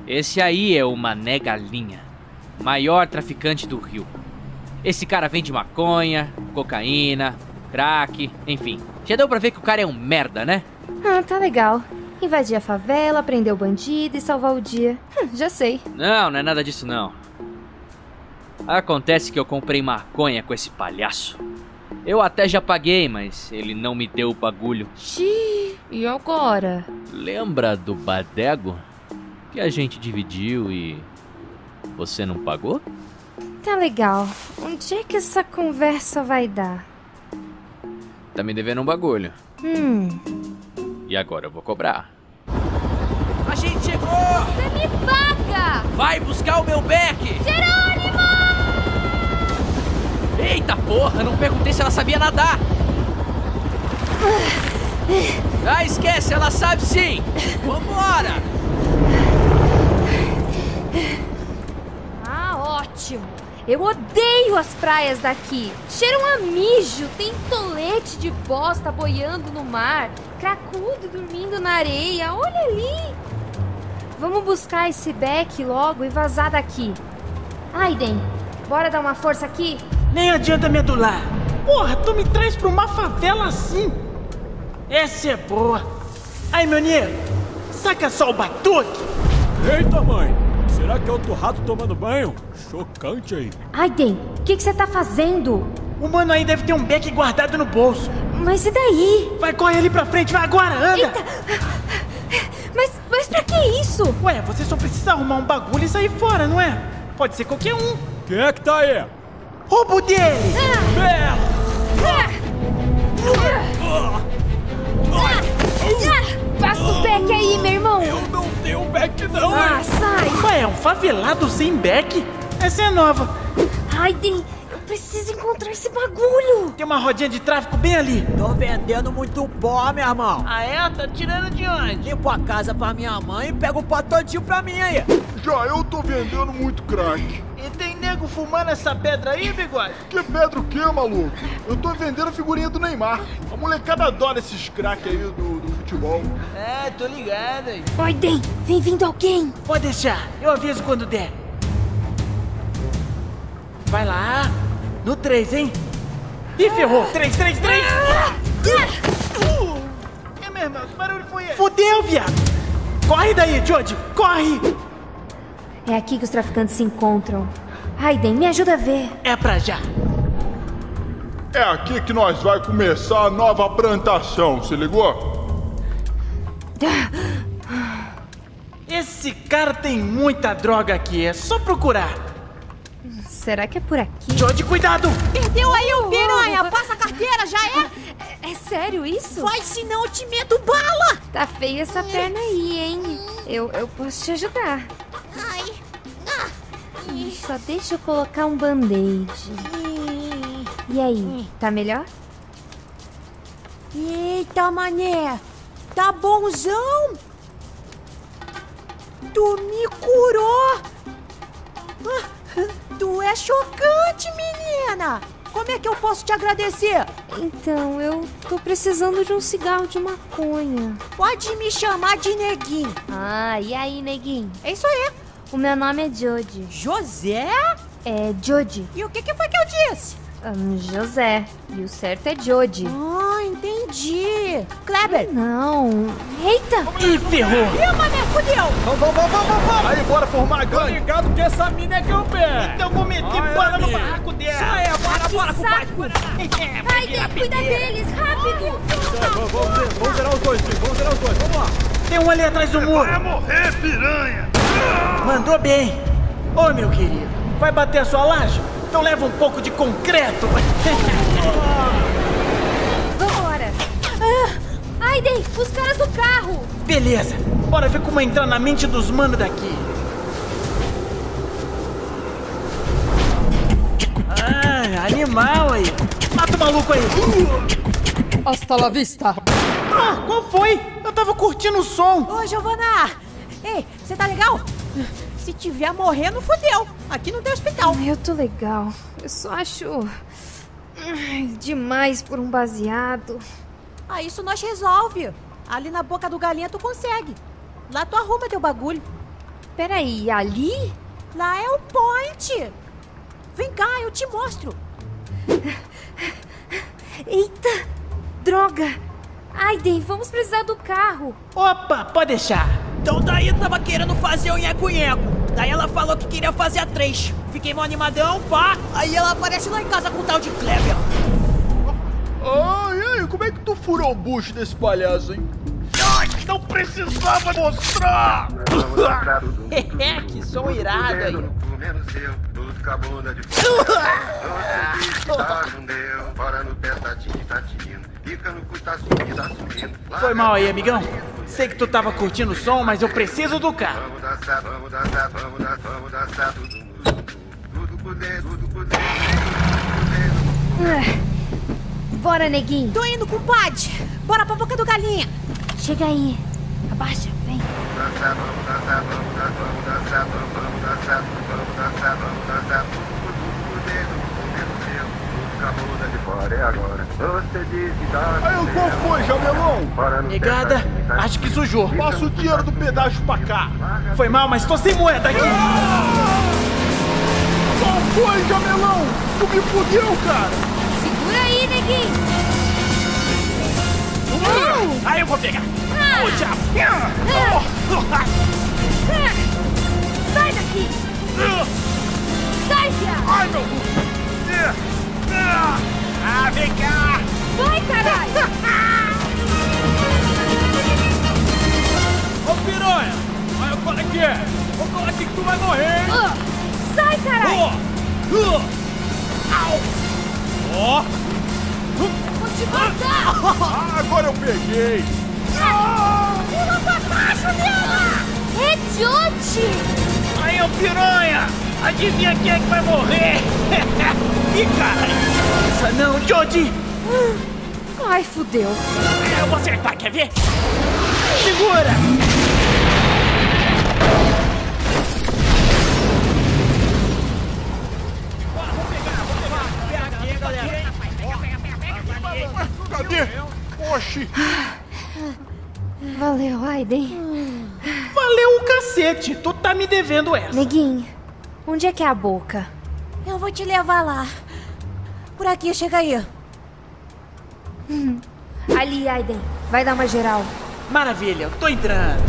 Esse aí é o Mané Galinha, maior traficante do Rio. Esse cara vende maconha, cocaína, crack, enfim. Já deu pra ver que o cara é um merda, né? Ah, tá legal. Invadir a favela, prender o bandido e salvar o dia. Já sei. Não é nada disso não. Acontece que eu comprei maconha com esse palhaço. Eu até já paguei, mas ele não me deu o bagulho. Xiii, e agora? Lembra do Badego? Que a gente dividiu e... você não pagou? Tá legal. Onde é que essa conversa vai dar? Tá me devendo um bagulho. E agora eu vou cobrar. A gente chegou! Você me paga! Vai buscar o meu beck! Jerônimo! Eita porra, não perguntei se ela sabia nadar! Ah, esquece, ela sabe sim! Vambora! Ah, ótimo! Eu odeio as praias daqui. Cheiram a mijo, tem tolete de bosta boiando no mar, cracudo dormindo na areia, olha ali! Vamos buscar esse beck logo e vazar daqui. Aiden, bora dar uma força aqui? Nem adianta me adular. Porra, tu me traz pra uma favela assim? Essa é boa. Aí, meu nego, saca só o batuque. Eita, mãe! Será que é outro rato tomando banho? Chocante aí. Aiden, o que você tá fazendo? O mano aí deve ter um beck guardado no bolso. Mas e daí? Vai, corre ali pra frente, vai agora, anda! Eita! Mas pra que isso? Ué, você só precisa arrumar um bagulho e sair fora, não é? Pode ser qualquer um. Quem é que tá aí? Roubo dele! Passa o beck aí, meu irmão! Eu não tenho beck não, Ah, sai! Ué, é um favelado sem beck? Essa é nova. Aiden, eu preciso encontrar esse bagulho! Tem uma rodinha de tráfico bem ali. Tô vendendo muito pó, meu irmão. Ah é? Tá tirando de onde? Limpo a casa pra minha mãe e pego o pó todinho pra mim aí. Já eu tô vendendo muito crack. E tem nego fumando essa pedra aí, bigode? Que pedra o quê, maluco? Eu tô vendendo a figurinha do Neymar. A molecada adora esses crack aí do futebol. É, tô ligado aí. Aiden, vem vindo alguém! Pode deixar, eu aviso quando der. Vai lá, no 3, hein? Ih, ferrou! 3! É mesmo, que barulho foi esse? Fudeu, viado! Corre daí, Jody, corre! É aqui que os traficantes se encontram. Aiden, me ajuda a ver. É pra já. É aqui que nós vai começar a nova plantação, se ligou? Esse cara tem muita droga aqui, é só procurar. Será que é por aqui? Jody, cuidado! Perdeu aí o piranha. Passa a carteira, já é? É sério isso? Vai, senão eu te meto bala. Tá feia essa perna aí, hein? Eu posso te ajudar. Ai. Só deixa eu colocar um band-aid. E aí, tá melhor? Eita, mané. Tá bonzão. Tu me curou. Tu é chocante, menina. Como é que eu posso te agradecer? Então, eu tô precisando de um cigarro de maconha. Pode me chamar de neguinho. Ah, e aí, neguinho? É isso aí. O meu nome é Jody. José? É Jody. E o que foi que eu disse? José. E o certo é Jody. Ah, entendi. Kleber. Não. Eita! Ih, ferrou! Ih, mané, fudeu. Vamos! Aí, bora formar Tô gangue! ligado que essa mina é gambé. Então eu vou meter Ai, bala no amigo. barraco dela! Isso aí, bora, Saco! Aiden, cuida deles! Rápido! Vamos zerar os dois, filho. Vamos zerar os dois. Vamos lá. Tem um ali atrás do muro! Vai morrer, piranha! Mandou bem! Ô, meu querido, vai bater a sua laje? Então leva um pouco de concreto! Vambora! Aiden, os caras do carro! Beleza, bora ver como entrar na mente dos manos daqui. Ah, animal aí! Mata o maluco aí! Hasta la vista. Ah, qual foi? Eu tava curtindo o som! Ô, Giovana. Ei, você tá legal? Se tiver morrendo, fudeu. Aqui não tem hospital. Eu tô legal. Eu só acho... demais por um baseado. Ah, isso nós resolve. Ali na boca do galinha tu consegue. Lá tu arruma teu bagulho. Peraí, ali? Lá é o Point. Vem cá, eu te mostro. Eita, droga. Aiden, vamos precisar do carro. Opa, pode deixar. Então daí tava querendo fazer o nheco-nheco. Daí ela falou que queria fazer a 3. Fiquei mó animadão, pá. Aí ela aparece lá em casa com o tal de Kleber. Ah, e aí, como é que tu furou o bucho desse palhaço, hein? Ai, não precisava mostrar. Que som irado aí. Foi mal aí, amigão. Sei que tu tava curtindo o som, mas eu preciso do carro. Bora, neguinho. Tô indo, compadre. Bora pra boca do galinha. Chega aí. Abaixa, vem. Aí, qual foi, Jamelão? Negada, acho que sujou. Passa o dinheiro do pedágio pra cá. Foi mal, mas tô sem moeda aqui. Qual foi, Jamelão? Tu me fudeu, cara. Segura aí, neguinho. Aí eu vou pegar. Ô, diabo. Sai daqui. Sai, viado. Ai, meu... Ah, vem cá. Vai, caralho. Ô, piranha! Olha qual é que é! Vou falar aqui que tu vai morrer, hein? Sai, caralho. Ó! Vou te matar. Ah, agora eu peguei. Pula pra baixo dela. É Jote. Aí, ô piranha. Adivinha quem é que vai morrer? Ih, caralho. Essa não, Jody. Ai, fudeu. Eu vou acertar, quer ver? Segura. Cadê? Oxi. Valeu, Aiden. Valeu o cacete. Tu tá me devendo essa. Neguinho, onde é que é a boca? Eu vou te levar lá. Por aqui, chega aí. Ali, Aiden. Vai dar uma geral. Maravilha, eu tô entrando.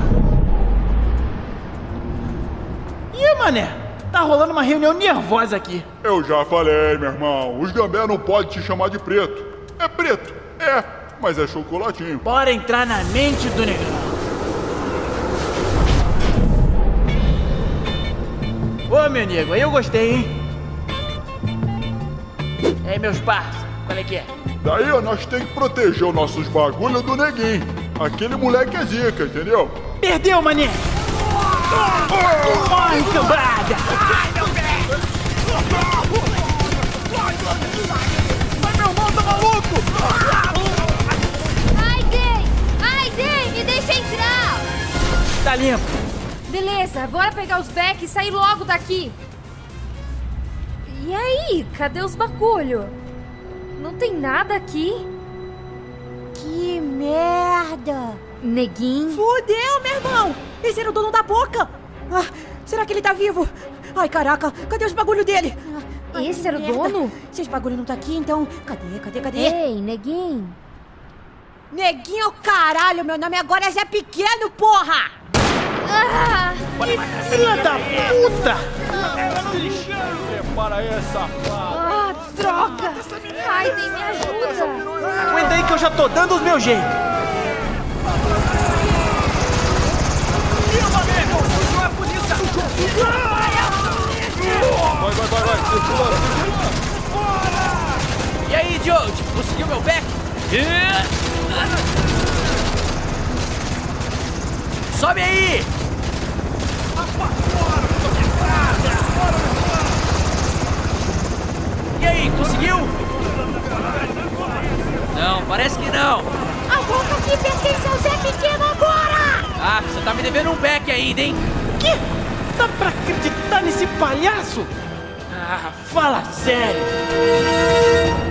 Ih, mané. Tá rolando uma reunião nervosa aqui. Eu já falei, meu irmão. Os gambé não podem te chamar de preto. É preto, é, mas é chocolatinho. Bora entrar na mente do negão. Ô, meu nego, aí eu gostei, hein? E aí, meus parça, qual é que é? Daí, ó, nós temos que proteger os nossos bagulho do neguinho. Aquele moleque é zica, entendeu? Perdeu, mané! Ai, cambada! Ai, meu irmão, tá maluco? Aiden, me deixa entrar. Tá limpo. Beleza, bora pegar os back e sair logo daqui. E aí, cadê os bagulho? Não tem nada aqui. Que merda. Neguinho. Fudeu, meu irmão. Esse era o dono da boca. Ah, será que ele tá vivo? Ai, caraca, cadê os bagulho dele? Esse era o merda. dono? Se esse bagulho não tá aqui, então... Cadê? Ei, neguinho. Neguinho, caralho, meu nome agora é Zé Pequeno, porra! Ah, Filha da puta! Prepara essa fala. droga. Aiden, me ajuda. Aguenta aí que eu já tô dando os meus jeitos. Vai. Circula. E aí, Jody? Conseguiu meu back? Sobe aí! E aí, conseguiu? Não, parece que não. A boca aqui pertence ao Zé Pequeno agora! Ah, você tá me devendo um back ainda, hein? Que? Dá pra acreditar nesse palhaço? Ah, fala sério.